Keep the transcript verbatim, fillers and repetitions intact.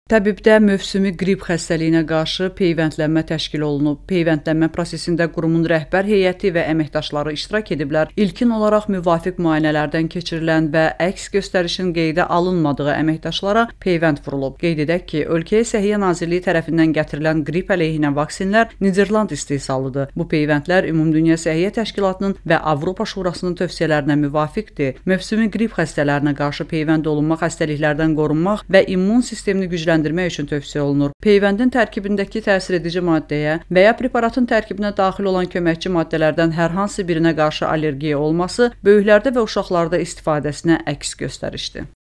Təbibdə mövsümi qrip xəstəliyinə qarşı peyvəndlənmə təşkil olunub. Peyvəndlənmə prosesində qurumun rəhbər heyəti və əməkdaşları iştirak ediblər. İlkin olaraq müvafiq müayinələrdən keçirilən və əks göstərişin qeydə alınmadığı əməkdaşlara peyvənd vurulub. Qeyd edək ki, ölkəyə Səhiyyə Nazirliyi tərəfindən gətirilən qrip əleyhinə vaksinlər Niderland istehsalıdır. Bu peyvəndlər Ümumdünya Səhiyyə Təşkilatının və Avropa Şurasının tövsiyələrinə müvafiqdir. Mövsümi qrip xəstələrinə qarşı peyvənd olunma xəstəliklərdən qorunmaq və immun sistemini gücləndirmək üçün tövsiyə olunur. Peyvəndin tərkibindəki təsir edici maddəyə və ya preparatın tərkibinə daxil olan köməkçi maddələrdən hər hansı birinə qarşı allergiya olması böyüklərdə və uşaqlarda istifadəsinə əks göstərişdir.